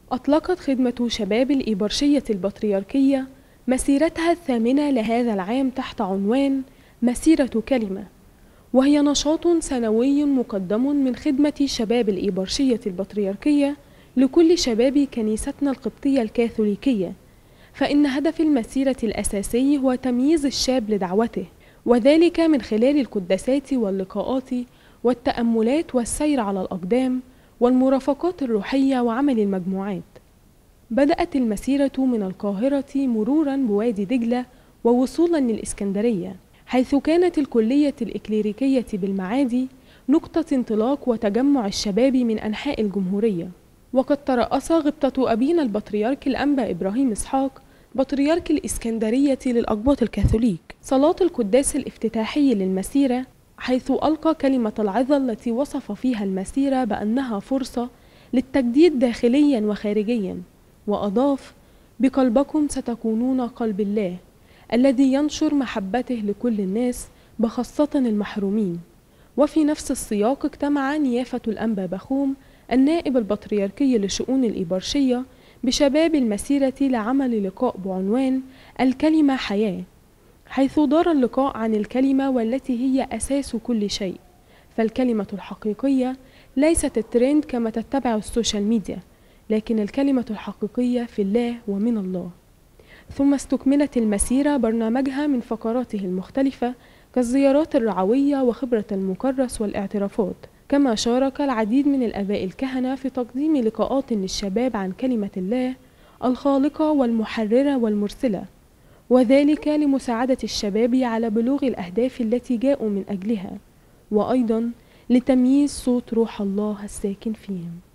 أطلقت خدمة شباب الإبرشية البطريركية مسيرتها الثامنة لهذا العام تحت عنوان مسيرة كلمة، وهي نشاط سنوي مقدم من خدمة شباب الإبرشية البطريركية لكل شباب كنيستنا القبطية الكاثوليكية، فإن هدف المسيرة الأساسي هو تمييز الشاب لدعوته، وذلك من خلال القداسات واللقاءات والتأملات والسير على الأقدام والمرافقات الروحية وعمل المجموعات. بدأت المسيرة من القاهرة مرورا بوادي دجلة ووصولا للإسكندرية، حيث كانت الكلية الإكليريكية بالمعادي نقطة انطلاق وتجمع الشباب من أنحاء الجمهورية. وقد ترأس غبطة أبينا البطريرك الأنبا إبراهيم إسحاق بطريرك الإسكندرية للأقباط الكاثوليك صلاة القداس الافتتاحي للمسيرة، حيث ألقى كلمة العظة التي وصف فيها المسيرة بأنها فرصة للتجديد داخليا وخارجيا، وأضاف: بقلبكم ستكونون قلب الله الذي ينشر محبته لكل الناس بخاصة المحرومين. وفي نفس السياق اجتمع نيافة الأنبا بخوم النائب البطريركي لشؤون الإبرشية بشباب المسيرة لعمل لقاء بعنوان الكلمة حياة، حيث دار اللقاء عن الكلمة والتي هي أساس كل شيء، فالكلمة الحقيقية ليست الترند كما تتبع السوشيال ميديا، لكن الكلمة الحقيقية في الله ومن الله. ثم استكملت المسيرة برنامجها من فقراته المختلفة كالزيارات الرعوية وخبرة المكرس والاعترافات، كما شارك العديد من الآباء الكهنة في تقديم لقاءات للشباب عن كلمة الله الخالقة والمحررة والمرسلة، وذلك لمساعدة الشباب على بلوغ الأهداف التي جاءوا من أجلها، وأيضا لتمييز صوت روح الله الساكن فيهم.